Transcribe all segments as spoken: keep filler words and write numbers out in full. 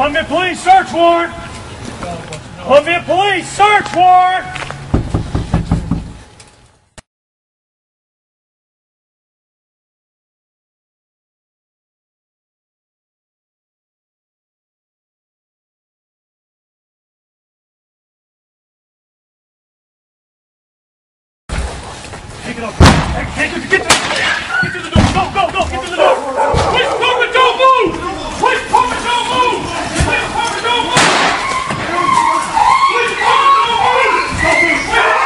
Columbia Police search warrant! Columbia Police search warrant! Take it up. Hey, get to, get to, get to the door. Go, go, go. Get to the door. Police department, don't move. Police department, don't move. Police department, don't move. Police department, don't move. Police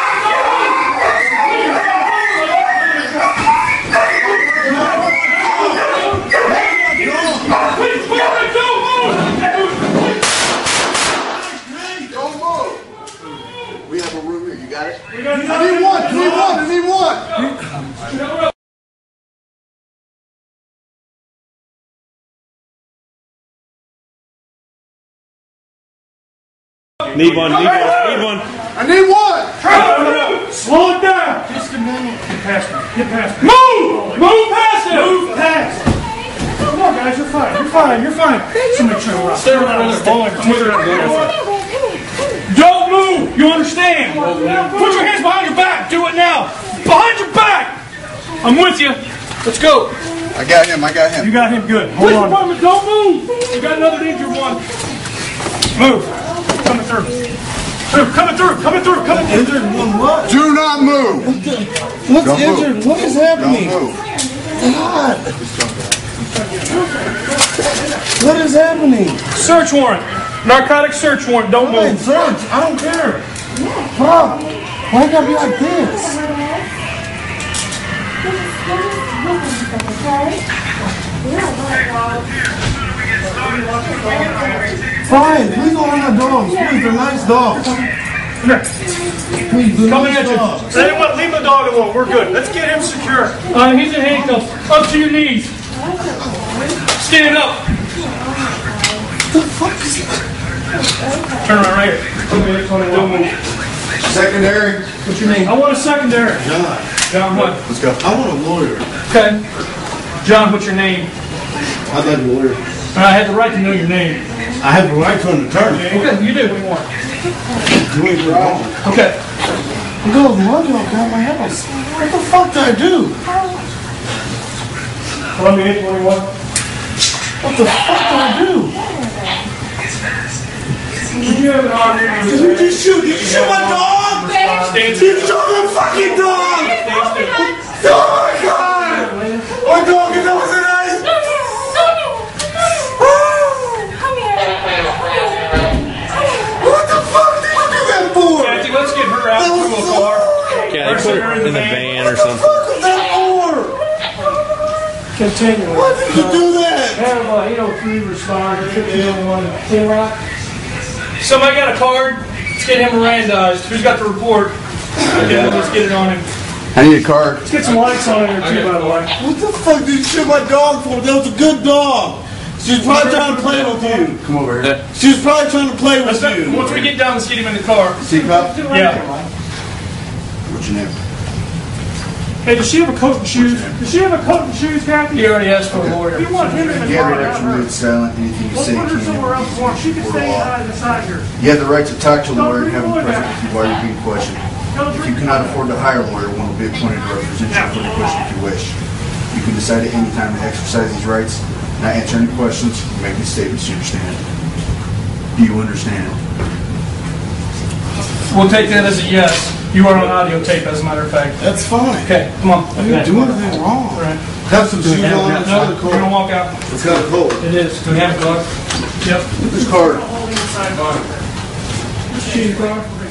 department, don't move. Don't move. We have a room here. You got it? We got I need one. I need one. I need one. Need one, need one, need one. I need one. Slow it down. Just a minute. Get past me. Get past me. Move! Move past him! Move past him. Come on, guys. You're fine. You're fine. You're fine. Somebody turn around. Stay around. Don't move. You understand? Put your hands behind your back. Do it now. Behind your back. I'm with you. Let's go. I got him. I got him. You got him good. Hold on. Department, don't move. You got another injured one. Move. Coming through. Through. Coming through. Coming through. Coming through. Injured one what? Do not move. What's Don't injured? move. What is happening? Don't move. God. What is happening? Search warrant. Narcotic search warrant. Don't Fine, move. search. I don't care. Fuck. Why you gotta be like this? Fine, please don't harm my dogs. Please, they're nice dogs. Please, they're Coming nice at you. dogs. Say what? Leave the dog alone. We're good. Let's get him secure. Uh, he's in handcuffs. Up to your knees. Stand up. What the fuck is that? Turn around right here. Don't move. Secondary. What's your name? I want a secondary. John. John, what? Let's go. I want a lawyer. Okay. John, what's your name? I'd like a lawyer. I had the right to know your name. I have the right to an attorney. Okay, you do. What do you want? You ain't wrong. Okay. You go run off down my house. What the fuck did I do? Columbia eight twenty-one. What the fuck did I do? Did you have an arm in Did you just shoot? Did you shoot my dog? Stand Did you shoot my fucking dog? Oh my god! My dog is always a nice. What the fuck did you do that for? Kathy, let's get her out to a car. Yeah, they put her in the van or What the something. fuck was that for? Continue. Why did you do that? Have uh, eight oh three respond, fifty oh one, Tin Rock. Somebody got a card? Let's get him Mirandized. Who's got the report? Okay, let's get it on him. I need a card. Let's get some lights on here too, by the way. What the fuck did you shoot my dog for? That was a good dog. She was probably trying to play with you. Come over here. She was probably trying to play with Let's not, you. once we get down, let's get him in the car. C-Cup? Yeah. What's your name? Hey, does she have a coat and shoes? Does she have a coat and shoes, Kathy? He already asked for a lawyer. If you want him in the Yeah, car, right not after her. mood silent. Anything you Let's say put her can somewhere else for her. She can stay inside beside her. You have the right to talk to a lawyer and have him present with you while you're being questioned. If you cannot afford to hire a lawyer, one will be appointed to represent you for the question if you wish. You can decide at any time to exercise these rights, not answer any questions, or make any statements you understand. Do you understand? We'll take that as a yes. You are on audio tape, as a matter of fact. That's fine. Okay, come on. I didn't do anything wrong. All right. Have some shoes on. No, It's kind of we're gonna cold. walk out. It's kind of cold. It is. Do we have a car? Yep. This card. Cheating car.